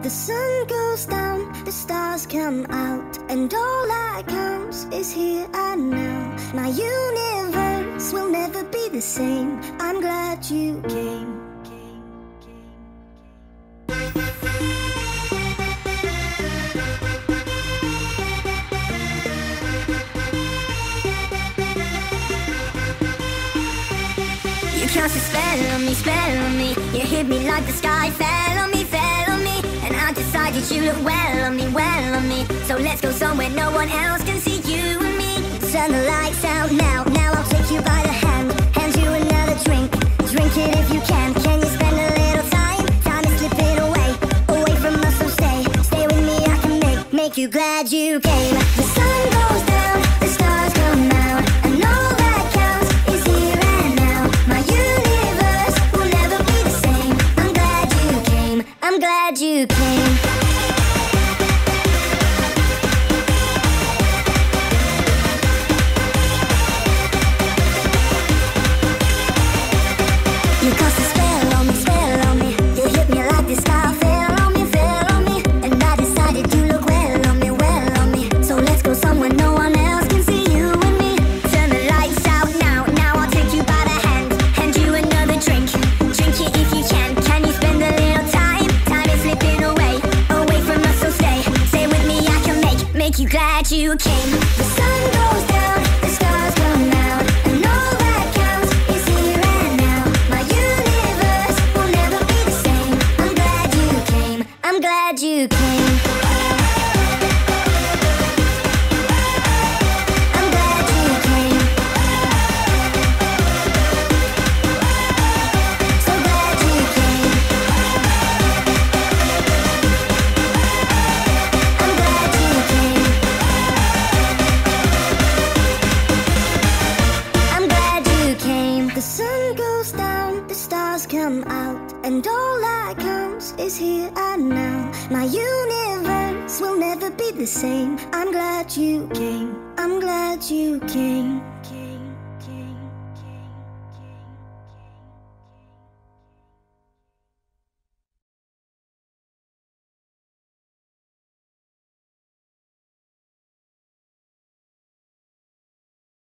The sun goes down, the stars come out, and all that counts is here and now. My universe will never be the same. I'm glad you came. You cast a spell on me. You hit me like the sky fell on me, fell on me. And I decided you look well on me, well on me. So let's go somewhere no one else can see you and me. Turn the lights out now, now I'll take you by the hand. Hand you another drink, drink it if you can. Can you spend a little time? Time is slipping away, away from us, so stay. Stay with me, I can make you glad you came. The sun goes down, the stars come out, and all that counts is here and now. My universe will never be the same. I'm glad you came, I'm glad you came. You cast a spell on me. You hit me like the sky fell on me, fell on me. And I decided you look well on me, well on me. So let's go somewhere no one else can see you and me. Turn the lights out now, now I'll take you by the hand. Hand you another drink, drink it if you can. Can you spend a little time? Time is slipping away, away from us, so stay. Stay with me, I can make you glad you came. The sun goes down, the stars come out, and all that counts is here and now. My universe will never be the same. I'm glad you came, I'm glad you came. I'm glad you came. So glad you came. I'm glad you came. I'm glad you came. The sun goes down, the stars come out, and all that counts is here and now. My universe will never be the same. I'm glad you came. I'm glad you came.